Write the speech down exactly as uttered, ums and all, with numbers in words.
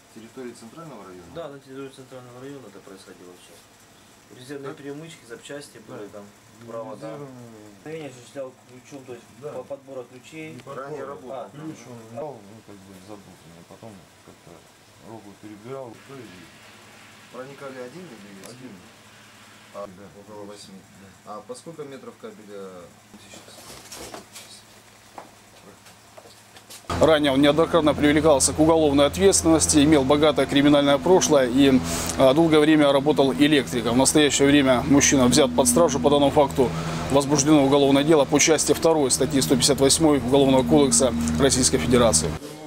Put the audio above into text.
территории центрального района? Да, на территории центрального района это происходило все. Резервные перемычки, запчасти были, там провода. Я осуществлял ключом, то есть да. По подбору ключей. Ранее работал. А, ключ он дал, ну как бы запутанный, потом как-то руку перебирал. Проникали один или один? А, да. Около восьми. Да. А по сколько метров кабеля сейчас? Ранее он неоднократно привлекался к уголовной ответственности, имел богатое криминальное прошлое и долгое время работал электриком. В настоящее время мужчина взят под стражу. По данному факту возбуждено уголовное дело по части второй статьи сто пятьдесят восемь Уголовного кодекса Российской Федерации.